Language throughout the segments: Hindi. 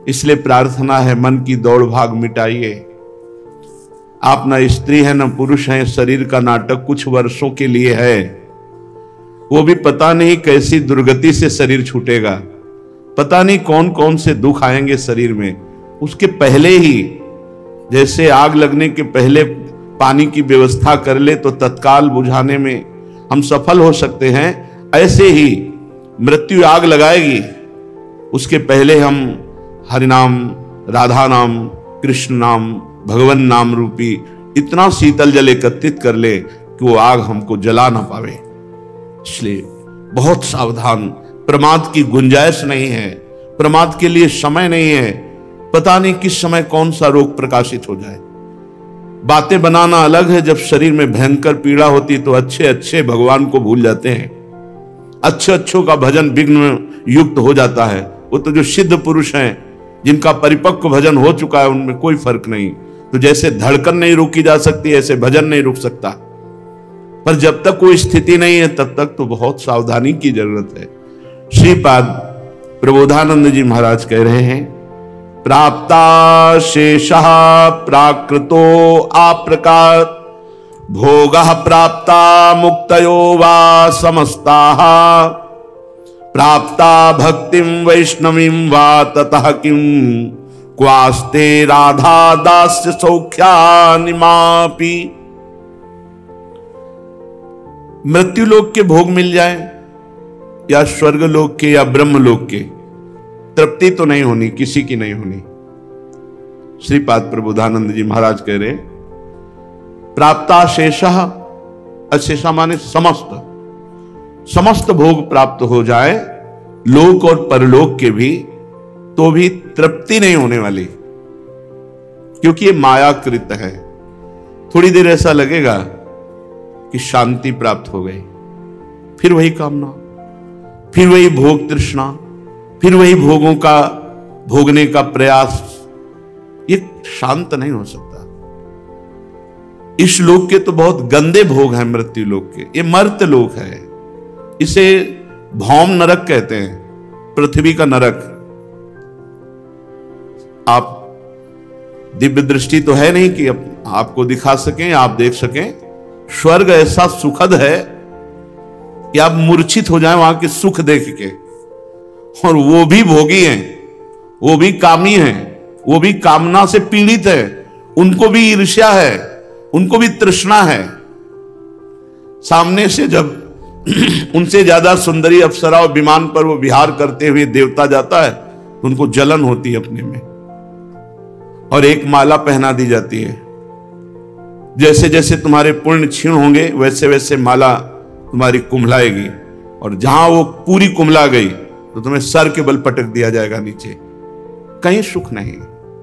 इसलिए प्रार्थना है, मन की दौड़ भाग मिटाइए। आप न स्त्री हैं न पुरुष हैं, शरीर का नाटक कुछ वर्षों के लिए है, वो भी पता नहीं कैसी दुर्गति से शरीर छूटेगा, पता नहीं कौन कौन से दुख आएंगे शरीर में। उसके पहले ही, जैसे आग लगने के पहले पानी की व्यवस्था कर ले तो तत्काल बुझाने में हम सफल हो सकते हैं, ऐसे ही मृत्यु आग लगाएगी, उसके पहले हम हरिनाम, राधा नाम, कृष्ण नाम, भगवान नाम रूपी इतना शीतल जल एकत्रित कर ले कि वो आग हमको जला ना पावे। इसलिए बहुत सावधान, प्रमाद की गुंजाइश नहीं है, प्रमाद के लिए समय नहीं है, पता नहीं किस समय कौन सा रोग प्रकाशित हो जाए। बातें बनाना अलग है, जब शरीर में भयंकर पीड़ा होती तो अच्छे अच्छे भगवान को भूल जाते हैं, अच्छे अच्छों का भजन विघ्न युक्त हो जाता है। वो तो जो सिद्ध पुरुष हैं, जिनका परिपक्व भजन हो चुका है, उनमें कोई फर्क नहीं। तो जैसे धड़कन नहीं रोकी जा सकती, ऐसे भजन नहीं रुक सकता। पर जब तक कोई स्थिति नहीं है तब तक तो बहुत सावधानी की जरूरत है। श्रीपाद प्रबोधानंद जी महाराज कह रहे हैं, प्राप्ता शेषः प्राकृतो आप्रकार भोगः प्राप्ता मुक्तयो वा समस्ताः प्राप्ता भक्तिं वैष्णवीं वा ततः किं क्वास्ते राधा दास्य सौख्यानिमापि। मृत्युलोक के भोग मिल जाए या स्वर्गलोक के या ब्रह्मलोक के, तृप्ति तो नहीं होनी, किसी की नहीं होनी। श्रीपाद प्रबोधानंद जी महाराज कह रहे, प्राप्ता शेषः, अशेषा माने समस्त, समस्त भोग प्राप्त हो जाए लोक और परलोक के भी, तो भी तृप्ति नहीं होने वाली, क्योंकि ये मायाकृत है। थोड़ी देर ऐसा लगेगा कि शांति प्राप्त हो गई, फिर वही कामना, फिर वही भोग तृष्णा, फिर वही भोगों का भोगने का प्रयास। ये शांत नहीं हो सकता। इस लोक के तो बहुत गंदे भोग हैं, मृत्यु लोक के, ये मर्त्य लोक है। इसे भौम नरक कहते हैं, पृथ्वी का नरक। आप दिव्य दृष्टि तो है नहीं कि आपको दिखा सकें, आप देख सकें। स्वर्ग ऐसा सुखद है कि आप मूर्छित हो जाएं वहां के सुख देख के। और वो भी भोगी हैं, वो भी कामी हैं, वो भी कामना से पीड़ित है, उनको भी ईर्ष्या है, उनको भी तृष्णा है। सामने से जब उनसे ज्यादा सुंदरी अप्सरा और विमान पर वो विहार करते हुए देवता जाता है तो उनको जलन होती है अपने में, और एक माला पहना दी जाती है। जैसे जैसे तुम्हारे पुण्य क्षीण होंगे वैसे वैसे माला तुम्हारी कुम्हलाएगी, और जहां वो पूरी कुम्हला गई तो तुम्हें सर के बल पटक दिया जाएगा नीचे। कहीं सुख नहीं,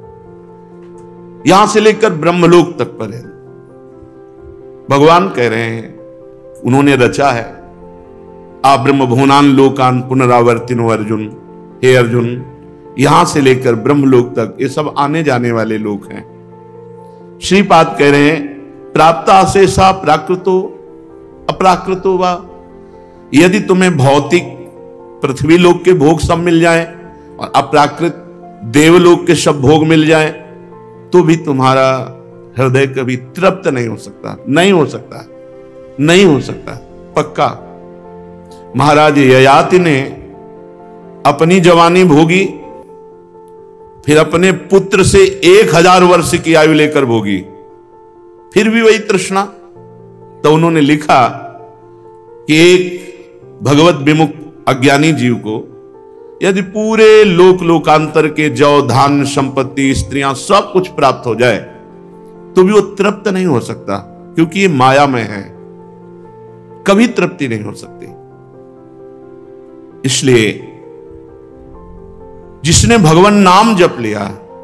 यहां से लेकर ब्रह्मलोक तक पर है। भगवान कह रहे हैं, उन्होंने रचा है, आ ब्रह्म भुवनान लोकान पुनरावर्तिनो अर्जुन। हे अर्जुन, यहां से लेकर ब्रह्मलोक तक ये सब आने जाने वाले लोक हैं। श्रीपाद कह रहे हैं, प्राप्ता शेषा प्राकृतो अप्राकृतो वा। यदि तुम्हें भौतिक पृथ्वी लोक के भोग सब मिल जाए और अप्राकृत देवलोक के सब भोग मिल जाए, तो भी तुम्हारा हृदय कभी तृप्त नहीं हो सकता, नहीं हो सकता, नहीं हो सकता, पक्का। महाराज ययाति ने अपनी जवानी भोगी, फिर अपने पुत्र से 1000 वर्ष की आयु लेकर भोगी, फिर भी वही तृष्णा। तो उन्होंने लिखा कि एक भगवत विमुख अज्ञानी जीव को यदि पूरे लोक लोकांतर के जौ धान्य संपत्ति स्त्रियां सब कुछ प्राप्त हो जाए तो भी वो तृप्त नहीं हो सकता, क्योंकि ये माया में है, कभी तृप्ति नहीं हो सकती। इसलिए जिसने भगवान नाम जप लिया,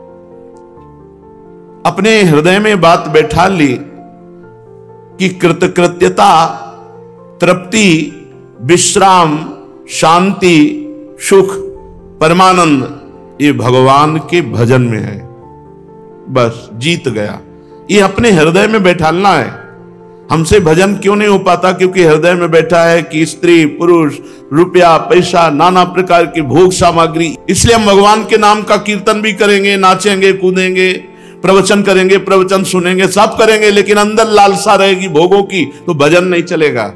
अपने हृदय में बात बैठा ली कि कृतकृत्यता, तृप्ति, विश्राम, शांति, सुख, परमानंद ये भगवान के भजन में है, बस जीत गया। ये अपने हृदय में बैठालना है। हमसे भजन क्यों नहीं हो पाता? क्योंकि हृदय में बैठा है कि स्त्री पुरुष, रुपया पैसा, नाना प्रकार की भोग सामग्री। इसलिए हम भगवान के नाम का कीर्तन भी करेंगे, नाचेंगे, कूदेंगे, प्रवचन करेंगे, प्रवचन सुनेंगे, सब करेंगे, लेकिन अंदर लालसा रहेगी भोगों की, तो भजन नहीं चलेगा।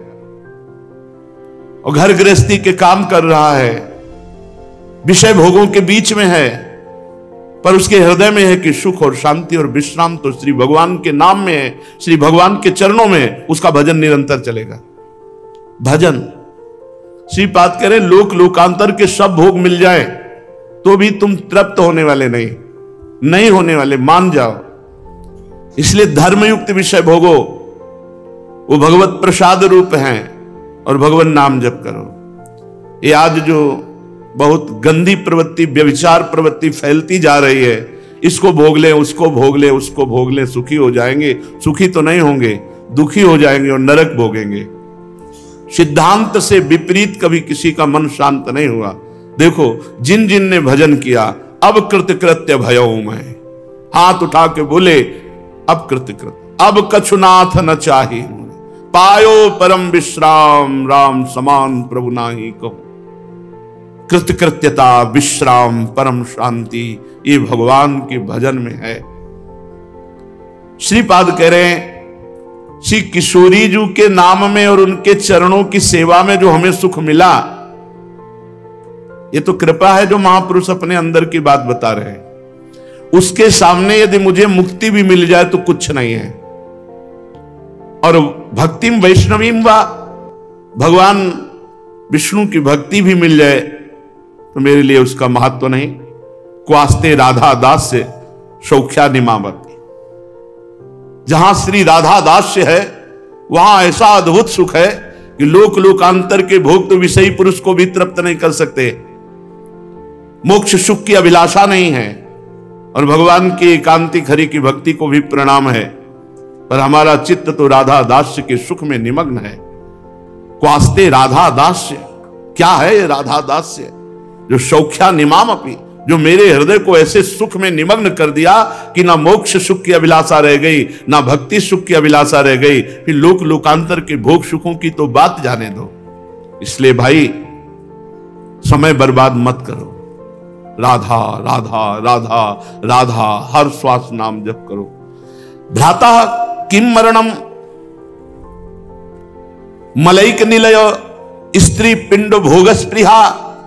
और घर गृहस्थी के काम कर रहा है, विषय भोगों के बीच में है, पर उसके हृदय में है कि सुख और शांति और विश्राम तो श्री भगवान के नाम में है, श्री भगवान के चरणों में, उसका भजन निरंतर चलेगा। भजन श्रीपाद कह रहे, लोक लोकांतर के सब भोग मिल जाए तो भी तुम तृप्त होने वाले नहीं होने वाले, मान जाओ। इसलिए धर्मयुक्त विषय भोगो, वो भगवत प्रसाद रूप हैं, और भगवान नाम जप करो। ये आज जो बहुत गंदी प्रवृत्ति, व्यभिचार प्रवृत्ति फैलती जा रही है, इसको भोग ले, उसको भोग ले, उसको भोग ले, सुखी हो जाएंगे। सुखी तो नहीं होंगे, दुखी हो जाएंगे और नरक भोगेंगे। सिद्धांत से विपरीत कभी किसी का मन शांत नहीं हुआ। देखो, जिन जिन ने भजन किया, अब कृतकृत्य भयो मैं, हाथ उठा के बोले, अब कृतकृत्य, अब कछुनाथ न चाही, पायो परम विश्राम, राम समान प्रभु नाही कहो। कृतकृत्यता, विश्राम, परम शांति, ये भगवान के भजन में है। श्रीपाद कह रहे हैं, श्री किशोरी जी के नाम में और उनके चरणों की सेवा में जो हमें सुख मिला, ये तो कृपा है जो महापुरुष अपने अंदर की बात बता रहे हैं। उसके सामने यदि मुझे मुक्ति भी मिल जाए तो कुछ नहीं है। और भक्तिम वैष्णवीम वा, भगवान विष्णु की भक्ति भी मिल जाए तो मेरे लिए उसका महत्व नहीं। क्वास्ते राधा दास से सौख्या निमावती, जहां श्री राधा दास से है वहां ऐसा अद्भुत सुख है कि लोक लोकांतर के भोग तो विषयी पुरुष को भी तृप्त नहीं कर सकते। मोक्ष सुख की अभिलाषा नहीं है, और भगवान की एकांतिक हरि की भक्ति को भी प्रणाम है, पर हमारा चित्त तो राधा दास्य के सुख में निमग्न है। क्वास्ते राधा दास्य, क्या है ये राधा दास्य? जो सौख्या निमाम अपी, जो मेरे हृदय को ऐसे सुख में निमग्न कर दिया कि ना मोक्ष सुख की अभिलाषा रह गई, ना भक्ति सुख की अभिलाषा रह गई, फिर लोक लोकांतर के भोग सुखों की तो बात जाने दो। इसलिए भाई, समय बर्बाद मत करो। राधा राधा राधा राधा, हर श्वास नाम जप करो। भ्राता किम मरणम, मलैक निलय स्त्री पिंड भोग स्पृहा,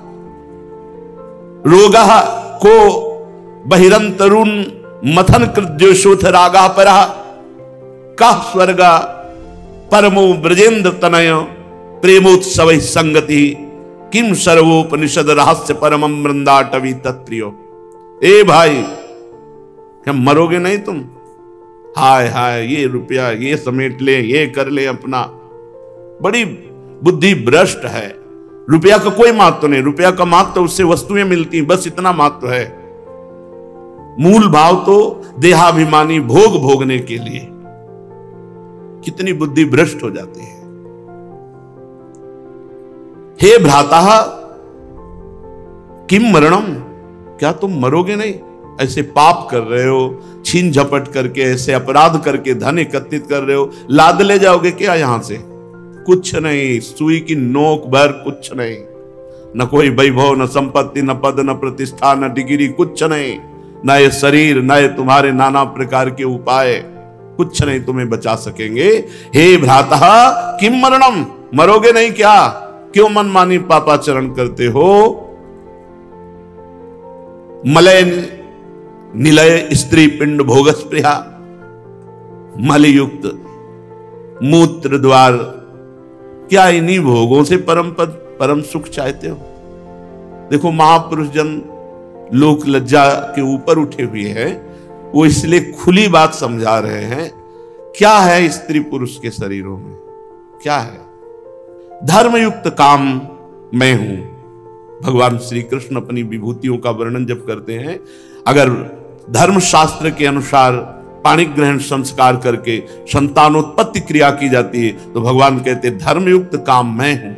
रोग को बहिरंतरुण मथन कृद्योशोथ रागा परा, कह स्वर्गा परमो ब्रजेंद्र तनय, प्रेमोत्सव संगति, किम सर्वोपनिषद रहस्य परमं वृंदाटवी तत्प्रियो। ए भाई, क्या मरोगे नहीं तुम? हाय हाय, ये रुपया ये समेट ले, ये कर ले अपना, बड़ी बुद्धि भ्रष्ट है। रुपया का कोई महत्व नहीं, रुपया का महत्व तो उससे वस्तुएं मिलती हैं, बस इतना महत्व है। मूल भाव तो देहाभिमानी भोग भोगने के लिए। कितनी बुद्धि भ्रष्ट हो जाती है। हे भ्राता किम मरणम, क्या तुम मरोगे नहीं? ऐसे पाप कर रहे हो, छीन झपट करके, ऐसे अपराध करके धन एकत्रित कर रहे हो, लाद ले जाओगे क्या यहां से? कुछ नहीं, सुई की नोक भर कुछ नहीं। न कोई वैभव, न संपत्ति, न पद, न प्रतिष्ठा, न डिग्री, कुछ नहीं। न ये शरीर, न ये तुम्हारे नाना प्रकार के उपाय, कुछ नहीं तुम्हें बचा सकेंगे। हे भ्राता किम मरणम, मरोगे नहीं क्या? क्यों मनमानी पापाचरण करते हो? मलय निलय स्त्री पिंड भोगस्पृहा, मलयुक्त मूत्र द्वार, क्या इन्हीं भोगों से परम पद परम सुख चाहते हो? देखो, महापुरुष जन लोक लज्जा के ऊपर उठे हुए हैं, वो इसलिए खुली बात समझा रहे हैं। क्या है स्त्री पुरुष के शरीरों में? क्या है? धर्मयुक्त काम मैं हूं। भगवान श्री कृष्ण अपनी विभूतियों का वर्णन जब करते हैं, अगर धर्म शास्त्र के अनुसार पाणी ग्रहण संस्कार करके संतानोत्पत्ति क्रिया की जाती है, तो भगवान कहते धर्मयुक्त काम मैं हूं।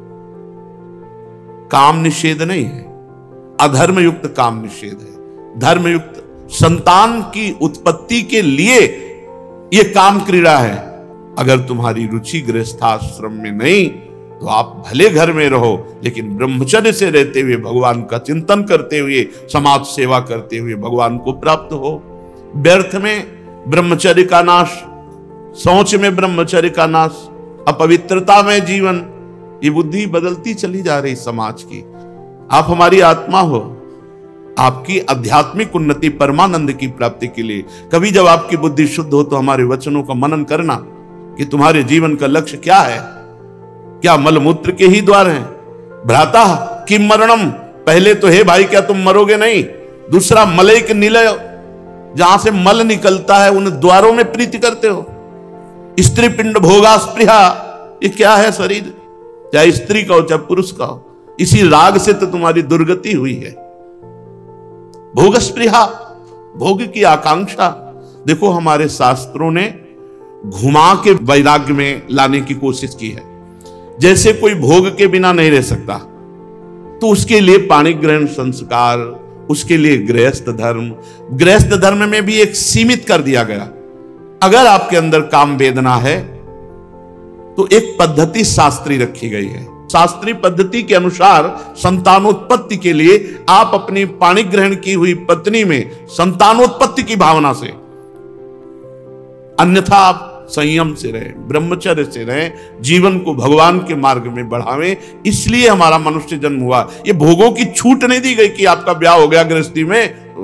काम निषेध नहीं है, अधर्मयुक्त काम निषेध है। धर्मयुक्त संतान की उत्पत्ति के लिए यह काम क्रीड़ा है, अगर तुम्हारी रुचि गृहस्थाश्रम में नहीं तो आप भले घर में रहो, लेकिन ब्रह्मचर्य से रहते हुए, भगवान का चिंतन करते हुए, समाज सेवा करते हुए भगवान को प्राप्त हो। व्यर्थ में ब्रह्मचर्य का नाश, सोच में ब्रह्मचर्य का नाश, अपवित्रता में जीवन, ये बुद्धि बदलती चली जा रही समाज की। आप हमारी आत्मा हो, आपकी आध्यात्मिक उन्नति, परमानंद की प्राप्ति के लिए कभी जब आपकी बुद्धि शुद्ध हो तो हमारे वचनों का मनन करना कि तुम्हारे जीवन का लक्ष्य क्या है। क्या मलमूत्र के ही द्वार हैं? भ्राता किम मरणम, पहले तो हे भाई क्या तुम मरोगे नहीं। दूसरा मलैक निलय, जहां से मल निकलता है उन द्वारों में प्रीति करते हो। स्त्री पिंड भोगा स्पृहा, ये क्या है शरीर, चाहे स्त्री का हो चाहे पुरुष का हो, इसी राग से तो तुम्हारी दुर्गति हुई है। भोग स्पृहा, भोग की आकांक्षा। देखो हमारे शास्त्रों ने घुमा के वैराग्य में लाने की कोशिश की है। जैसे कोई भोग के बिना नहीं रह सकता, तो उसके लिए पाणी ग्रहण संस्कार, उसके लिए गृहस्थ धर्म, गृहस्थ धर्म में भी एक सीमित कर दिया गया। अगर आपके अंदर काम वेदना है तो एक पद्धति शास्त्रीय रखी गई है। शास्त्रीय पद्धति के अनुसार संतानोत्पत्ति के लिए आप अपनी पाणी ग्रहण की हुई पत्नी में संतानोत्पत्ति की भावना से, अन्यथा आप संयम से रहें, ब्रह्मचर्य से रहें, जीवन को भगवान के मार्ग में बढ़ावें। इसलिए हमारा मनुष्य जन्म हुआ। ये भोगों की छूट नहीं दी गई कि आपका ब्याह हो गया गृहस्थी में।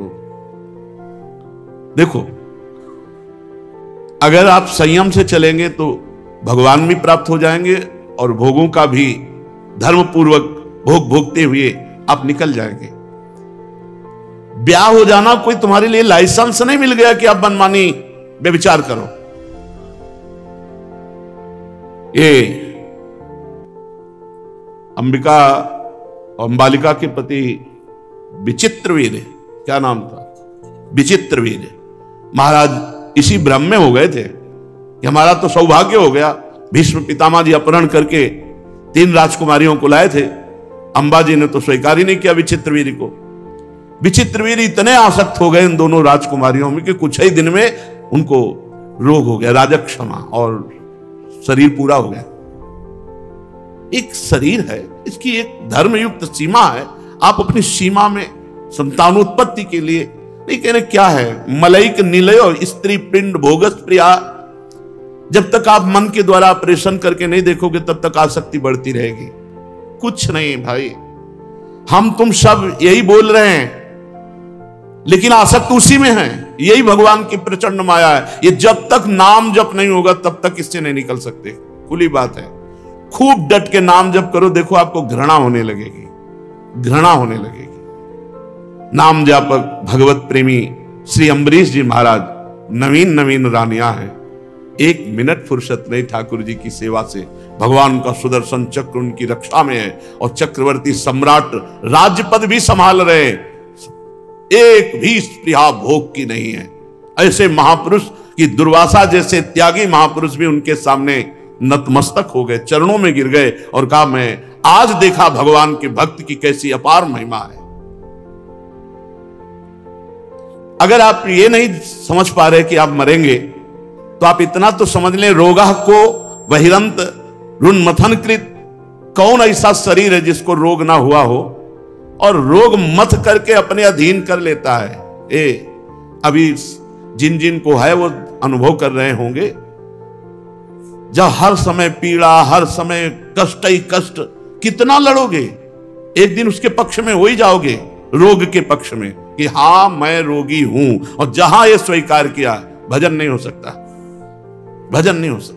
देखो अगर आप संयम से चलेंगे तो भगवान भी प्राप्त हो जाएंगे और भोगों का भी धर्म पूर्वक भोग भोगते हुए आप निकल जाएंगे। ब्याह हो जाना कोई तुम्हारे लिए लाइसेंस नहीं मिल गया कि आप मनमानी व्यभिचार करो। ये अंबिका और अंबालिका के पति विचित्रवीर, क्या नाम था, विचित्रवीर महाराज इसी भ्रम में हो गए थे कि हमारा तो सौभाग्य हो गया। भीष्म पितामह जी अपहरण करके 3 राजकुमारियों को लाए थे, अंबा जी ने तो स्वीकार ही नहीं किया विचित्रवीर को। विचित्रवीर इतने आसक्त हो गए इन दोनों राजकुमारियों में कि कुछ ही दिन में उनको रोग हो गया, राजक्षमा, और शरीर पूरा हो गया। एक शरीर है, इसकी एक धर्मयुक्त सीमा है। आप अपनी सीमा में संतानोत्पत्ति के लिए नहीं कह रहे। क्या है मलैक निलय और स्त्री पिंड भोगस प्रिया। जब तक आप मन के द्वारा ऑपरेशन करके नहीं देखोगे तब तक आसक्ति बढ़ती रहेगी। कुछ नहीं भाई, हम तुम सब यही बोल रहे हैं, लेकिन आसक्त उसी में है। यही भगवान की प्रचंड माया है। ये जब तक नाम जप नहीं होगा तब तक इससे नहीं निकल सकते। खुली बात है। खूब डट के नाम जप करो, देखो आपको घृणा होने लगेगी, घृणा होने लगेगी। नाम जापक भगवत प्रेमी श्री अम्बरीश जी महाराज नवीन नवीन रानियां हैं। 1 मिनट फुर्सत नहीं ठाकुर जी की सेवा से। भगवान का सुदर्शन चक्र उनकी रक्षा में है और चक्रवर्ती सम्राट राज्य पद भी संभाल रहे। एक भी स्पृहा भोग की नहीं है। ऐसे महापुरुष की दुर्वासा जैसे त्यागी महापुरुष भी उनके सामने नतमस्तक हो गए, चरणों में गिर गए और कहा मैं आज देखा भगवान के भक्त की कैसी अपार महिमा है। अगर आप ये नहीं समझ पा रहे कि आप मरेंगे तो आप इतना तो समझ लें, रोगा को वहिरंत रुन्मथन कृत। कौन ऐसा शरीर है जिसको रोग ना हुआ हो और रोग मथ करके अपने अधीन कर लेता है। अभी जिन जिन को है वो अनुभव कर रहे होंगे, जब हर समय पीड़ा, हर समय कष्ट ही कष्ट, कितना लड़ोगे। एक दिन उसके पक्ष में हो ही जाओगे, रोग के पक्ष में, कि हां मैं रोगी हूं। और जहां ये स्वीकार किया, भजन नहीं हो सकता, भजन नहीं हो सकता।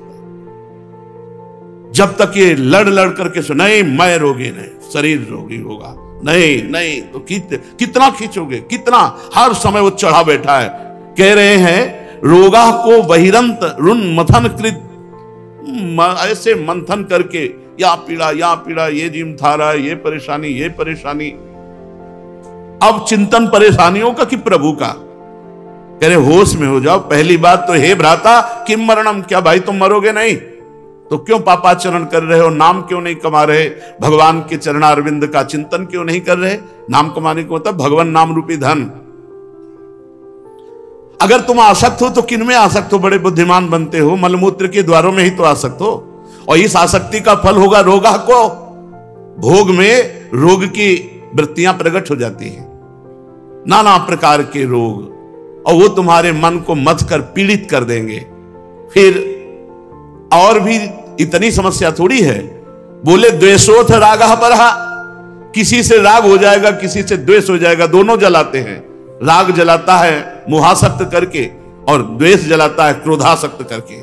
जब तक ये लड़ लड़ करके नहीं मैं रोगी नहीं, शरीर रोगी होगा, नहीं नहीं तो कितना खींचोगे, कितना। हर समय वो चढ़ा बैठा है। कह रहे हैं रोगा को बहिरंत रुन मथन कृत, ऐसे मंथन करके या पीड़ा, ये जीम था रहा है, ये परेशानी। अब चिंतन परेशानियों का कि प्रभु का। कह रहे होश में हो जाओ। पहली बात तो हे भ्राता किम मरणम, क्या भाई तुम मरोगे नहीं तो क्यों पापाचरण कर रहे हो, नाम क्यों नहीं कमा रहे, भगवान के चरणारविंद का चिंतन क्यों नहीं कर रहे। नाम कमाने को मतलब भगवान नाम रूपी धन। अगर तुम आसक्त हो तो किन में आसक्त हो? बड़े बुद्धिमान बनते हो, मलमूत्र के द्वारों में ही तो आसक्त हो, और इस आसक्ति का फल होगा रोगा को। भोग में रोग की वृत्तियां प्रकट हो जाती हैं, नाना प्रकार के रोग, और वो तुम्हारे मन को मथ कर पीड़ित कर देंगे। फिर और भी इतनी समस्या थोड़ी है, बोले द्वेषोथ रागः परहा, किसी से राग हो जाएगा, किसी से द्वेष हो जाएगा, दोनों जलाते हैं। राग जलाता है मोहासक्त करके, और द्वेष जलाता है क्रोधासक्त करके।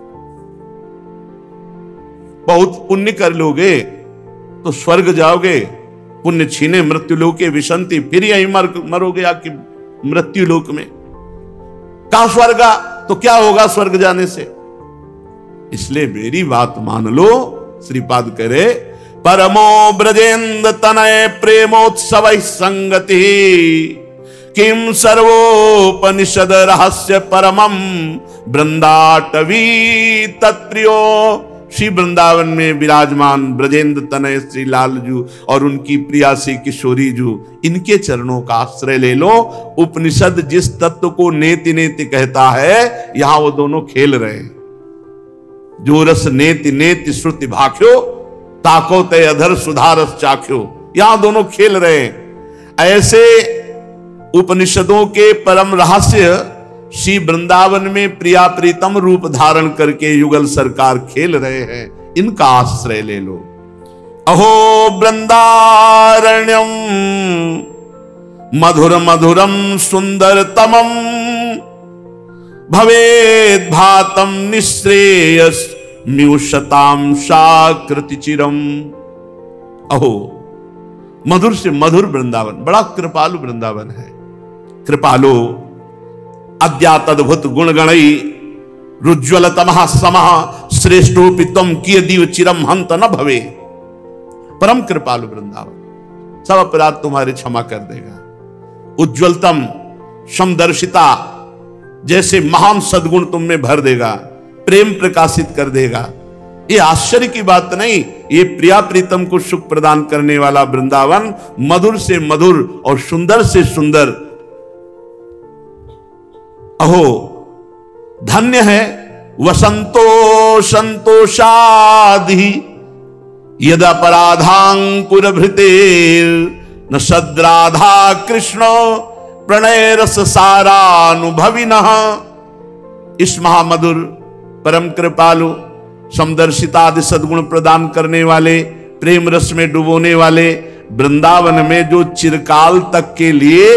बहुत पुण्य कर लोगे तो स्वर्ग जाओगे, पुण्य छीने मृत्यु लोके विशंति, फिर यही मरोगे आके मृत्यु लोक में। कहां स्वर्ग? तो क्या होगा स्वर्ग जाने से? इसलिए मेरी बात मान लो। श्रीपाद करे परमो ब्रजेंद्र तनय प्रेमोत्सव संगति, किम सर्वोपनिषद रहस्य परमम वृंदाटवी तत्प्रियो। श्री वृंदावन में विराजमान ब्रजेंद्र तनय श्री लालजू और उनकी प्रियासी किशोरी जू, इनके चरणों का आश्रय ले लो। उपनिषद जिस तत्व को नेति नेति कहता है, यहां वो दोनों खेल रहे हैं। जो रस नेति नेति श्रुति भाख्यो, ताको ते अधर सुधारस चाख्यो, यहां दोनों खेल रहे हैं। ऐसे उपनिषदों के परम रहस्य श्री वृंदावन में प्रिया प्रीतम रूप धारण करके युगल सरकार खेल रहे हैं, इनका आश्रय ले लो। अहो वृंदारण्यम मधुर मधुरम सुंदरतमम, भवेद भातम निश्रेयस म्यूषताम शाकृति चिरम। अहो मधुर से मधुर वृंदावन, बड़ा कृपालु वृंदावन है। कृपालु अद्यातद्भुत गुणगणई रुज्ज्वल तमः समः श्रेष्ठोपि त्वं कियदीव चिरम हंत न भवे। परम कृपालु वृंदावन सब अपराध तुम्हारे क्षमा कर देगा। उज्ज्वलतम समदर्शिता, जैसे महान सद्गुण तुम में भर देगा, प्रेम प्रकाशित कर देगा। ये आश्चर्य की बात नहीं, ये प्रिया प्रीतम को सुख प्रदान करने वाला वृंदावन मधुर से मधुर और सुंदर से सुंदर। अहो धन्य है वसंतो संतोषादि, यद अपराधांकुर भृतेर न सद्राधा कृष्ण प्रणय रस सारानुभविनः। इस महामधुर परम कृपालु समदर्शितादि सद्गुण प्रदान करने वाले, प्रेम रस में डुबोने वाले वृंदावन में जो चिरकाल तक के लिए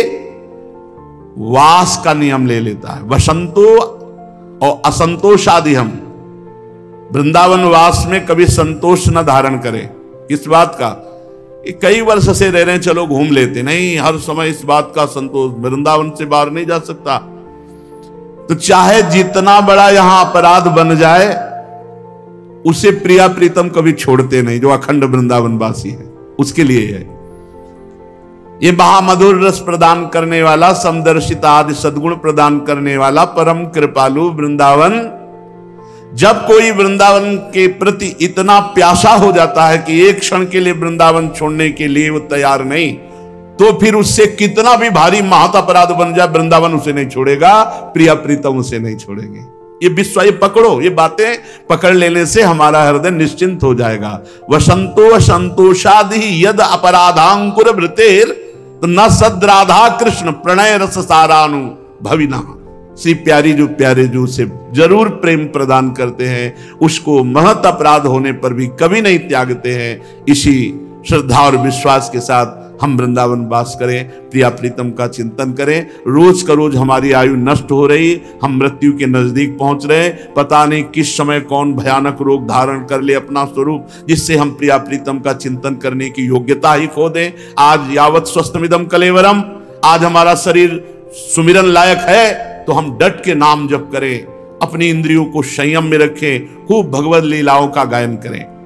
वास का नियम ले लेता है। वसंतो और असंतोष आदि, हम वृंदावन वास में कभी संतोष न धारण करें। किस बात का? कई वर्ष से रह रहे हैं, चलो घूम लेते, नहीं हर समय इस बात का संतोष, वृंदावन से बाहर नहीं जा सकता। तो चाहे जितना बड़ा यहां अपराध बन जाए, उसे प्रिया प्रीतम कभी छोड़ते नहीं, जो अखंड वृंदावन वासी है उसके लिए है। ये महामधुर रस प्रदान करने वाला, समदर्शिता आदि सद्गुण प्रदान करने वाला परम कृपालु वृंदावन, जब कोई वृंदावन के प्रति इतना प्यासा हो जाता है कि एक क्षण के लिए वृंदावन छोड़ने के लिए वो तैयार नहीं, तो फिर उससे कितना भी भारी महत अपराध बन जाए, वृंदावन उसे नहीं छोड़ेगा, प्रिया प्रीतम उसे नहीं छोड़ेंगे। ये विश्वास, ये पकड़ो, ये बातें पकड़ लेने से हमारा हृदय निश्चिंत हो जाएगा। वसंतो संतोषादि यद अपराधांकुर भृतेर न सद्राधा कृष्ण प्रणय रस सारानुभविना। श्री प्यारी जो प्यारे जो से जरूर प्रेम प्रदान करते हैं, उसको महत अपराध होने पर भी कभी नहीं त्यागते हैं। इसी श्रद्धा और विश्वास के साथ हम वृंदावन वास करें, प्रिया प्रीतम का चिंतन करें। रोज का रोज हमारी आयु नष्ट हो रही, हम मृत्यु के नजदीक पहुंच रहे, पता नहीं किस समय कौन भयानक रोग धारण कर ले अपना स्वरूप, जिससे हम प्रिया प्रीतम का चिंतन करने की योग्यता ही खो दें। आज यावत स्वस्थमिदम कलेवरम, आज हमारा शरीर सुमिरन लायक है, तो हम डट के नाम जप करें, अपनी इंद्रियों को संयम में रखें, खूब भगवत लीलाओं का गायन करें।